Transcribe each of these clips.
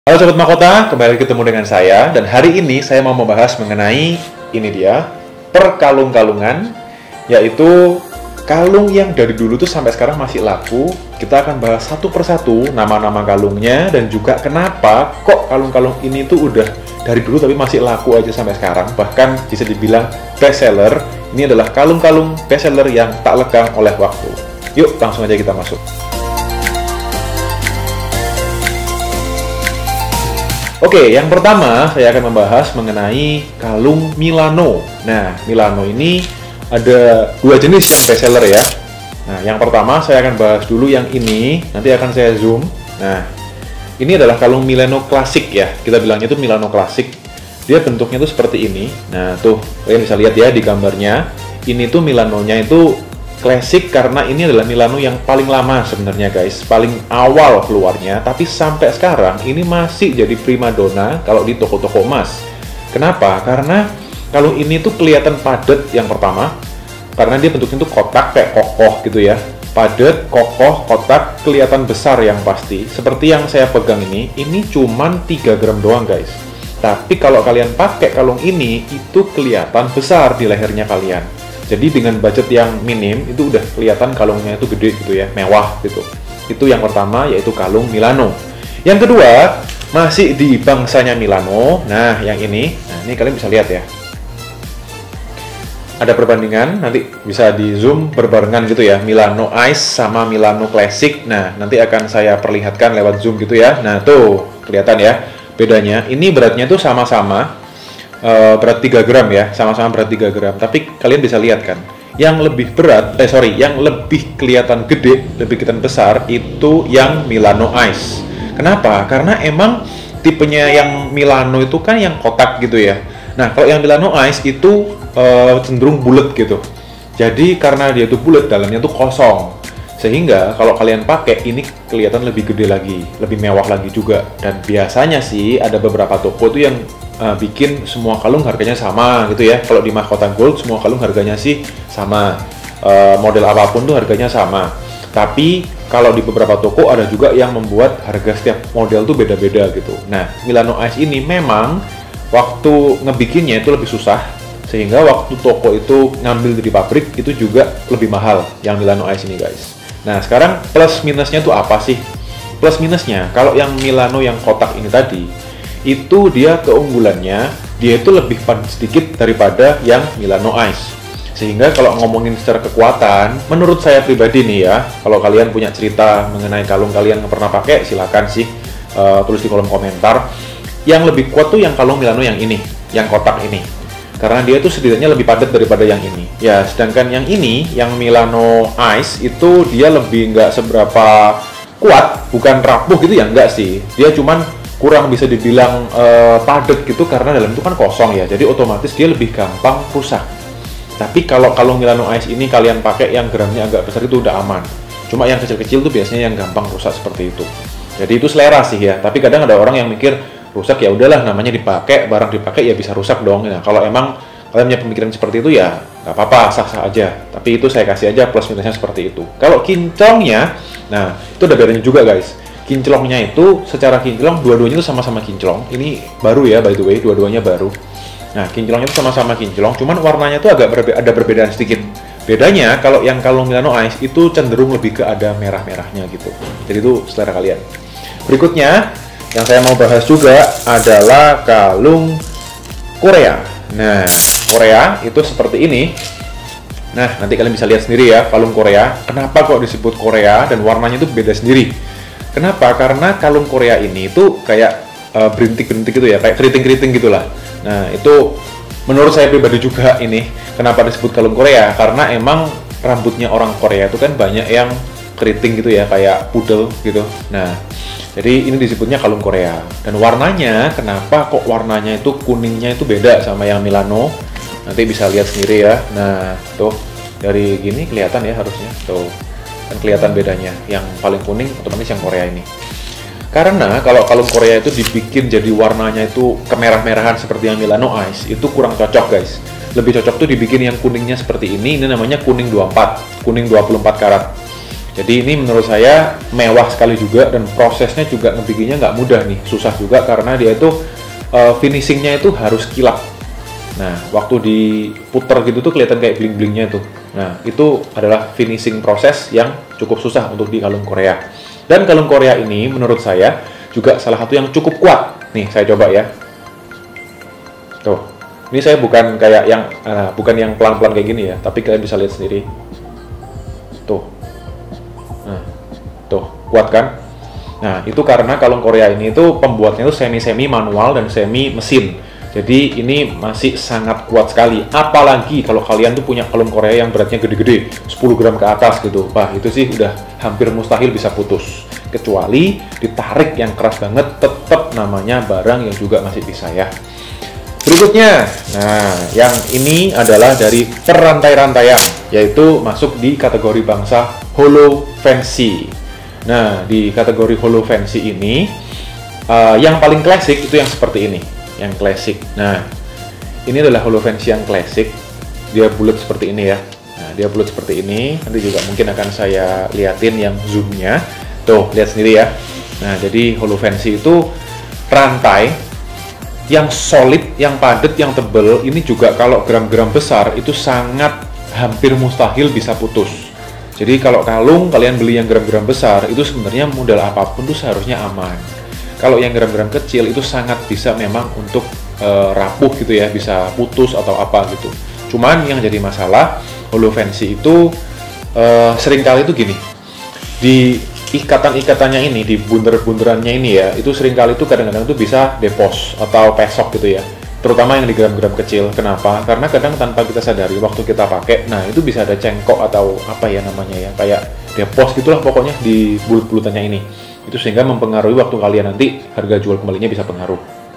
Halo Sobat Mahkota, kembali ketemu dengan saya. Dan hari ini saya mau membahas mengenai ini dia, perkalung-kalungan, yaitu kalung yang dari dulu tuh sampai sekarang masih laku. Kita akan bahas satu persatu nama-nama kalungnya dan juga kenapa kok kalung-kalung ini tuh udah dari dulu tapi masih laku aja sampai sekarang. Bahkan bisa dibilang best seller. Ini adalah kalung-kalung best seller yang tak lekang oleh waktu. Yuk langsung aja kita masuk. Oke, yang pertama saya akan membahas mengenai kalung Milano. Nah, Milano ini ada dua jenis yang best seller ya. Nah, yang pertama saya akan bahas dulu yang ini, nanti akan saya zoom. Nah, ini adalah kalung Milano klasik ya. Kita bilangnya itu Milano klasik. Dia bentuknya tuh seperti ini. Nah, tuh kalian bisa lihat ya di gambarnya. Ini tuh Milanonya itu klasik karena ini adalah Milano yang paling lama sebenarnya guys, paling awal keluarnya, tapi sampai sekarang ini masih jadi primadona kalau di toko-toko emas. Kenapa? Karena kalung ini tuh kelihatan padat yang pertama, karena dia bentuknya tuh kotak kayak kokoh gitu ya, padat, kokoh, kotak, kelihatan besar yang pasti. Seperti yang saya pegang ini cuman 3 gram doang guys. Tapi kalau kalian pakai kalung ini, itu kelihatan besar di lehernya kalian. Jadi dengan budget yang minim itu udah kelihatan kalungnya itu gede gitu ya, mewah gitu. Itu yang pertama, yaitu kalung Milano. Yang kedua, masih di bangsanya Milano. Nah, yang ini, ini kalian bisa lihat ya. Ada perbandingan, nanti bisa di zoom berbarengan gitu ya, Milano Ice sama Milano Classic. Nah, nanti akan saya perlihatkan lewat zoom gitu ya. Nah, tuh kelihatan ya bedanya. Ini beratnya tuh sama-sama. Berat 3 gram ya, sama-sama berat 3 gram. Tapi kalian bisa lihat kan, yang lebih berat, yang lebih kelihatan gede, lebih kelihatan besar itu yang Milano Ice. Kenapa? Karena emang tipenya yang Milano itu kan yang kotak gitu ya. Nah, kalau yang Milano Ice itu cenderung bulat gitu. Jadi karena dia itu bulat, dalamnya tuh kosong. Sehingga kalau kalian pakai ini kelihatan lebih gede lagi, lebih mewah lagi juga. Dan biasanya sih ada beberapa toko tuh yang bikin semua kalung harganya sama gitu ya. Kalau di Mahkota Gold semua kalung harganya sih sama, model apapun tuh harganya sama. Tapi kalau di beberapa toko ada juga yang membuat harga setiap model tuh beda-beda gitu. Nah, Milano Ice ini memang waktu ngebikinnya itu lebih susah, sehingga waktu toko itu ngambil dari pabrik itu juga lebih mahal yang Milano Ice ini guys. Nah, sekarang plus minusnya tuh apa sih? Plus minusnya, kalau yang Milano yang kotak ini tadi, itu dia keunggulannya, dia itu lebih padat sedikit daripada yang Milano Ice. Sehingga kalau ngomongin secara kekuatan, menurut saya pribadi nih ya, kalau kalian punya cerita mengenai kalung kalian yang pernah pakai, silakan sih tulis di kolom komentar. Yang lebih kuat tuh yang kalung Milano yang ini, yang kotak ini. Karena dia tuh setidaknya lebih padat daripada yang ini. Ya, sedangkan yang ini, yang Milano Ice, itu dia lebih nggak seberapa kuat, bukan rapuh gitu ya, nggak sih. Dia cuman kurang bisa dibilang padat gitu karena dalam itu kan kosong ya, jadi otomatis dia lebih gampang rusak. Tapi kalau kalung Milano Ice ini kalian pakai yang gramnya agak besar itu udah aman. Cuma yang kecil-kecil tuh biasanya yang gampang rusak seperti itu. Jadi itu selera sih ya. Tapi kadang ada orang yang mikir rusak ya udahlah, namanya dipakai, barang dipakai ya bisa rusak dong. Nah, kalau emang kalian punya pemikiran seperti itu ya nggak apa-apa, sah-sah aja. Tapi itu saya kasih aja plus minusnya seperti itu. Kalau kinclongnya, nah itu ada bedanya juga guys. Kinclongnya itu secara kinclong dua-duanya itu sama-sama kinclong. Ini baru ya by the way, dua-duanya baru. Nah, kinclongnya itu sama-sama kinclong, cuman warnanya itu agak ada perbedaan sedikit. Bedanya kalau yang kalung Milano Ice itu cenderung lebih ke ada merah-merahnya gitu. Jadi itu selera kalian. Berikutnya yang saya mau bahas juga adalah kalung Korea. Nah, Korea itu seperti ini. Nah, nanti kalian bisa lihat sendiri ya kalung Korea. Kenapa kok disebut Korea dan warnanya itu beda sendiri? Kenapa? Karena kalung Korea ini tuh kayak berintik-berintik gitu ya, kayak keriting-keriting gitulah. Nah, itu menurut saya pribadi juga ini. Kenapa disebut kalung Korea? Karena emang rambutnya orang Korea itu kan banyak yang keriting gitu ya, kayak pudel gitu. Nah, jadi ini disebutnya kalung Korea. Dan warnanya, kenapa kok warnanya itu kuningnya itu beda sama yang Milano? Nanti bisa lihat sendiri ya. Nah, tuh dari gini kelihatan ya harusnya. Tuh. Dan kelihatan bedanya, yang paling kuning otomatis yang Korea ini. Karena kalau kalung Korea itu dibikin jadi warnanya itu kemerah-merahan seperti yang Milano Ice, itu kurang cocok guys. Lebih cocok tuh dibikin yang kuningnya seperti ini namanya kuning 24, kuning 24 karat. Jadi ini menurut saya mewah sekali juga, dan prosesnya juga ngebikinnya nggak mudah nih, susah juga karena dia itu finishingnya itu harus kilap. Nah, waktu diputer gitu tuh kelihatan kayak bling-blingnya tuh. Nah, itu adalah finishing proses yang cukup susah untuk di kalung Korea. Dan kalung Korea ini menurut saya juga salah satu yang cukup kuat. Nih, saya coba ya. Tuh. Ini saya bukan kayak yang bukan yang pelan-pelan kayak gini ya, tapi kalian bisa lihat sendiri. Tuh. Nah, tuh, kuat kan? Nah, itu karena kalung Korea ini itu pembuatnya itu semi-semi manual dan semi mesin. Jadi ini masih sangat kuat sekali. Apalagi kalau kalian tuh punya kalung Korea yang beratnya gede-gede, 10 gram ke atas gitu. Wah, itu sih udah hampir mustahil bisa putus. Kecuali ditarik yang keras banget, tetap namanya barang yang juga masih bisa ya. Berikutnya, nah yang ini adalah dari perantai-rantaian, yaitu masuk di kategori bangsa Holo Fancy. Nah, di kategori Holo Fancy ini, yang paling klasik itu yang seperti ini, yang klasik. Nah, ini adalah Holo Fancy yang klasik, dia bulat seperti ini ya. Nah, dia bulat seperti ini, nanti juga mungkin akan saya liatin yang zoomnya. Tuh, lihat sendiri ya. Nah, jadi Holo Fancy itu rantai yang solid, yang padat, yang tebel. Ini juga kalau gram-gram besar itu sangat hampir mustahil bisa putus. Jadi kalau kalung kalian beli yang gram-gram besar itu sebenarnya modal apapun tuh seharusnya aman. Kalau yang gram-gram kecil itu sangat bisa memang untuk rapuh gitu ya, bisa putus atau apa gitu. Cuman yang jadi masalah Holo Fancy itu seringkali itu gini, di ikatan-ikatannya ini, di bunderan-bunderannya ini ya, itu seringkali itu kadang-kadang tuh bisa depos atau pesok gitu ya, terutama yang di gram-gram kecil. Kenapa? Karena kadang tanpa kita sadari waktu kita pakai, nah itu bisa ada cengkok atau apa ya namanya ya, kayak depos gitulah pokoknya di bulut-bulutannya ini. Itu sehingga mempengaruhi waktu kalian nanti harga jual kembalinya bisa pengaruh.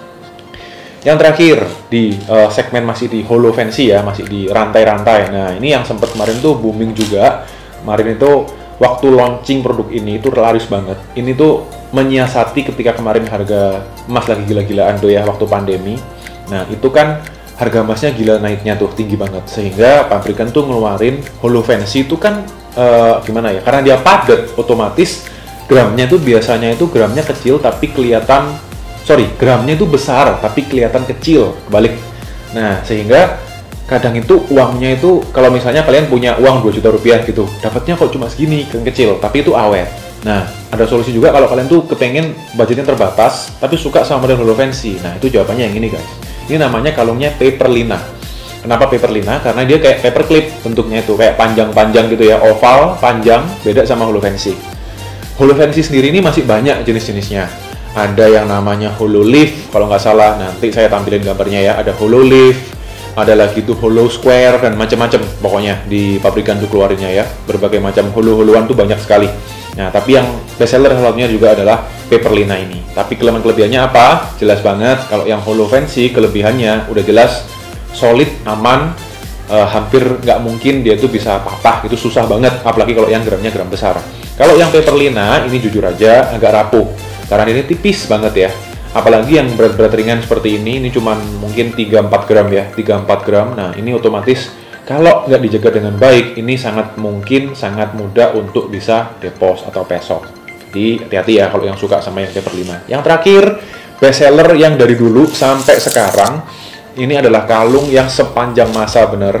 Yang terakhir di segmen masih di Holo Fancy ya, masih di rantai-rantai. Nah ini yang sempat kemarin tuh booming juga. Kemarin itu waktu launching produk ini itu laris banget. Ini tuh menyiasati ketika kemarin harga emas lagi gila-gilaan tuh ya waktu pandemi. Nah itu kan harga emasnya gila naiknya tuh, tinggi banget. Sehingga pabrikan tuh ngeluarin Holo Fancy itu kan gimana ya, karena dia padat, otomatis gramnya tuh biasanya itu gramnya kecil tapi kelihatan, gramnya itu besar tapi kelihatan kecil, kebalik. Nah sehingga kadang itu uangnya itu, kalau misalnya kalian punya uang 2 juta rupiah gitu, dapatnya kok cuma segini, kecil, tapi itu awet. Nah, ada solusi juga kalau kalian tuh kepengen budgetnya terbatas, tapi suka sama model Holo Fancy. Nah, itu jawabannya yang ini guys. Ini namanya kalungnya Paperlina. Kenapa Paperlina? Karena dia kayak paperclip bentuknya itu, kayak panjang-panjang gitu ya, oval, panjang, beda sama Holo Fancy. Holo Fancy sendiri ini masih banyak jenis-jenisnya. Ada yang namanya Holo Leaf, kalau nggak salah, nanti saya tampilin gambarnya ya, ada Holo Leaf, ada lagi tuh Holo Square dan macam-macam pokoknya di pabrikan tuh keluarinnya ya, berbagai macam holo-holoan tuh banyak sekali. Nah tapi yang best seller satunya juga adalah Paperlina ini. Tapi kelebihannya apa? Jelas banget. Kalau yang Holo Fancy kelebihannya udah jelas solid, aman, hampir nggak mungkin dia tuh bisa patah, itu susah banget, apalagi kalau yang gramnya gram besar. Kalau yang Paperlina ini jujur aja agak rapuh karena ini tipis banget ya. Apalagi yang berat-berat ringan seperti ini cuman mungkin 3-4 gram ya, 3-4 gram. Nah ini otomatis kalau nggak dijaga dengan baik, ini sangat mungkin sangat mudah untuk bisa depos atau pesok. Jadi hati-hati ya kalau yang suka sama yang Paperlina. Yang terakhir, best seller yang dari dulu sampai sekarang, ini adalah kalung yang sepanjang masa bener.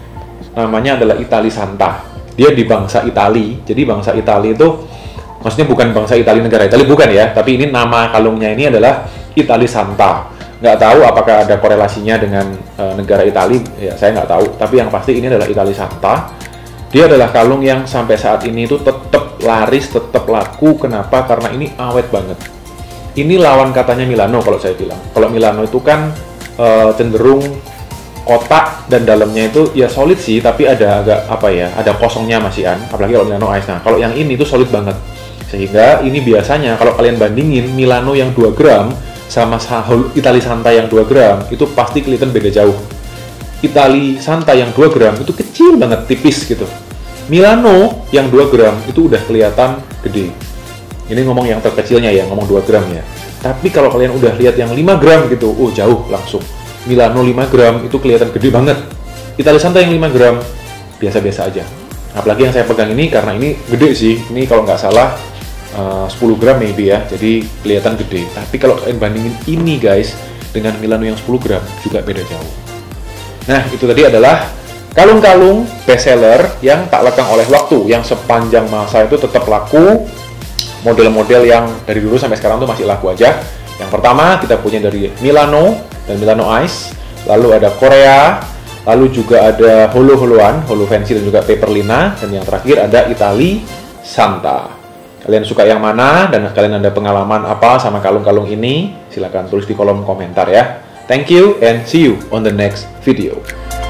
Namanya adalah Itali Santa. Dia di bangsa Itali, jadi bangsa Itali itu maksudnya bukan bangsa Italia, negara Italia, bukan ya, tapi ini nama kalungnya ini adalah Itali Santa. Nggak tahu apakah ada korelasinya dengan negara Italia, ya saya nggak tahu, tapi yang pasti ini adalah Itali Santa. Dia adalah kalung yang sampai saat ini itu tetap laris, tetap laku. Kenapa? Karena ini awet banget. Ini lawan katanya Milano kalau saya bilang. Kalau Milano itu kan cenderung kotak dan dalamnya itu ya solid sih, tapi ada agak apa ya, ada kosongnya masihan, apalagi kalau Milano Ice. Nah, kalau yang ini tuh solid banget. Sehingga ini biasanya kalau kalian bandingin Milano yang 2 gram sama Itali Santa yang 2 gram, itu pasti kelihatan beda jauh. Itali Santa yang 2 gram itu kecil banget, tipis gitu. Milano yang 2 gram itu udah kelihatan gede. Ini ngomong yang terkecilnya ya, ngomong 2 gram ya. Tapi kalau kalian udah lihat yang 5 gram gitu, jauh langsung. Milano 5 gram itu kelihatan gede banget. Itali Santa yang 5 gram biasa-biasa aja. Apalagi yang saya pegang ini karena ini gede sih. Ini kalau nggak salah 10 gram maybe ya. Jadi kelihatan gede. Tapi kalau kalian bandingin ini guys dengan Milano yang 10 gram juga beda jauh. Nah, itu tadi adalah kalung-kalung bestseller yang tak lekang oleh waktu, yang sepanjang masa itu tetap laku. Model-model yang dari dulu sampai sekarang tuh masih laku aja. Yang pertama kita punya dari Milano dan Milano Ice. Lalu ada Korea, lalu juga ada holo-holoan, holo fancy dan juga paperlina, dan yang terakhir ada Itali Santa. Kalian suka yang mana dan kalian ada pengalaman apa sama kalung-kalung ini? Silahkan tulis di kolom komentar ya. Thank you and see you on the next video.